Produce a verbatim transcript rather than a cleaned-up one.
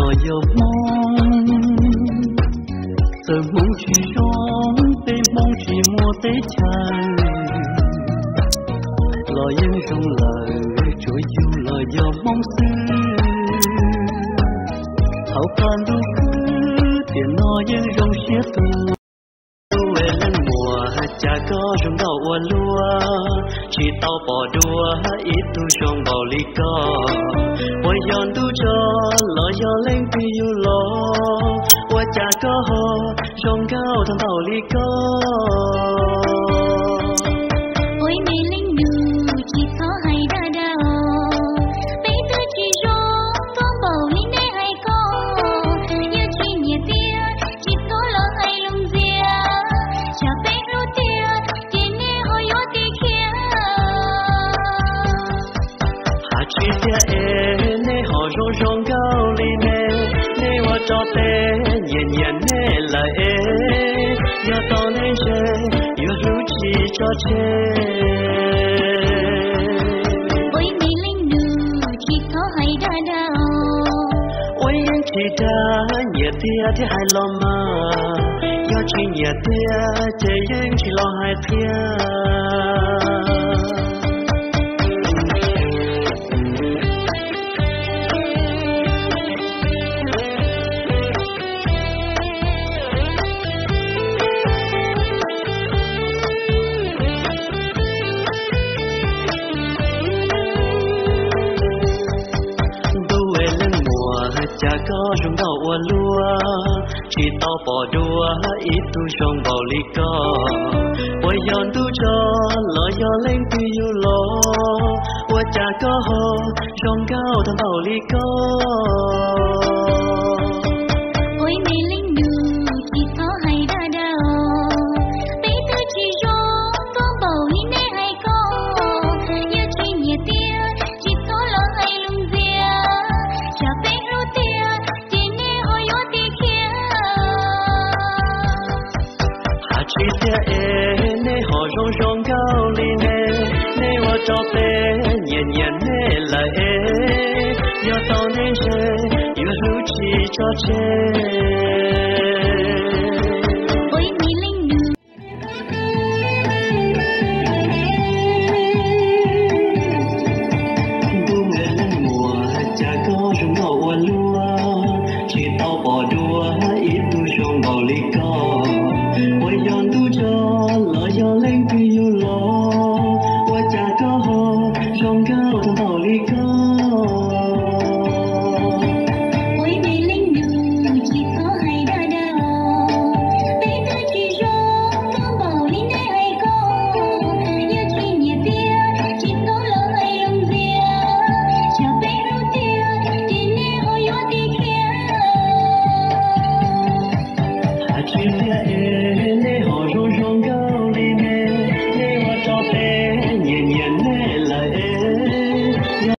lo yêu mong giờ mong chỉ rong tê mong chỉ mua tê chàng lo yên trong lời chúa yêu lo yêu mong xứ hậu phan đủ cứ tiền nó yên trong xếp tu về lên mùa cha có trong đầu uốn lúa chỉ tao bỏ đua ít tu trong bầu ly co ôi giòn tu cho lo gió lên pi yêu lo ôi cha có ho trong cao thằng bầu ly co ôi mê linh nụ chỉ có hay đa đào bé tư chỉ rong con bầu ly này hay có yêu chỉ nhẹ tia chỉ có lo hay lung dìa cha bé ru tia chỉ nè hồi yo tia kia hà chỉ tia e nè họ rong rong cao ly nè nè hoa cho té nhẹ nhẹ nè là e ya tao nè che yêu ru chỉ cho che ôi mê linh nụ chỉ có hay đa đào ôi anh chỉ đã nhẹ tia thì hai lo mà do chỉ nhẹ tia chỉ anh chỉ lo hai tia cha có trong đầu uốn lúa chỉ tao bỏ đua ít tu trong bầu ly co ôi giòn tu cho lo gió lên tu yêu lo ôi cha có ho trong cao thằng bầu ly co ôi mê linh nụ chỉ có hay đa đào bé tư chỉ rong con bầu ly này hay có yêu chỉ nhẹ tia chỉ có lo hay lung dìa cha bé ru tia chỉ nè hồi yo tia kia hà chỉ tia e nè họ rong rong cao ly nè nè hoa cho té nhẹ nhẹ nè là e do tao nên che yêu ru chỉ cho che